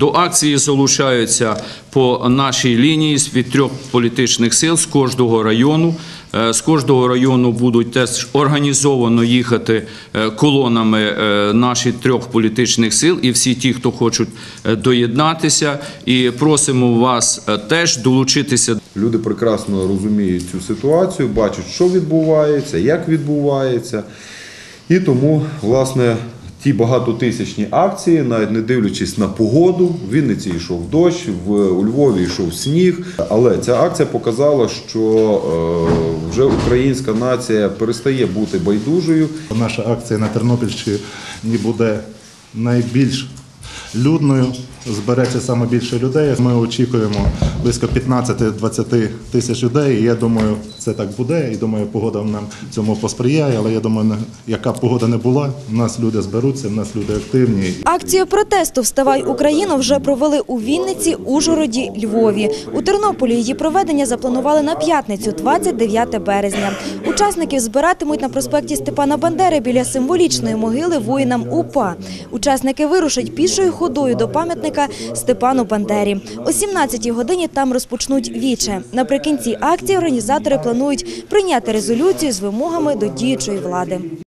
До акції залучаються по нашій лінії від 3 політичних сил з кожного району. З кожного району будуть теж організовано їхати колонами наші 3 політичних сил і всі ті, хто хочуть доєднатися. І просимо вас теж долучитися. Люди прекрасно розуміють цю ситуацію, бачать, що відбувається, як відбувається. І тому, власне, ті багатотисячні акції, навіть не дивлячись на погоду, в Вінниці йшов дощ, у Львові йшов сніг. Але ця акція показала, що вже українська нація перестає бути байдужою. Наша акція на Тернопільщині буде найбільш людною, збереться саме більше людей. Ми очікуємо близько 15-20 тисяч людей. І я думаю, це так буде. І думаю, погода нам цьому посприяє. Але я думаю, яка б погода не була, у нас люди зберуться, у нас люди активні. Акцію протесту «Вставай, Україно» вже провели у Вінниці, Ужгороді, Львові. У Тернополі її проведення запланували на п'ятницю, 29 березня. Учасників збиратимуть на проспекті Степана Бандери біля символічної могили воїнам УПА. Учасники вирушать пішою ходою до пам'ятника Степану Бандері. О 17-й годині там розпочнуть віче. Наприкінці акції організатори планують прийняти резолюцію з вимогами до діючої влади.